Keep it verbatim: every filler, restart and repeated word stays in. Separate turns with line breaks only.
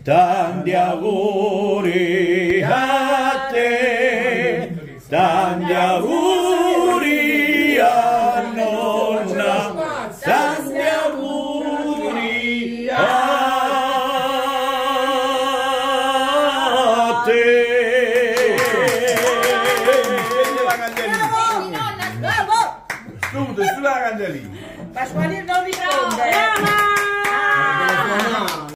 tanti auguri a te, tanti auguri a nonna, tanti auguri a te.
Subito, sulla Candelina.
Pasqualino non risponde.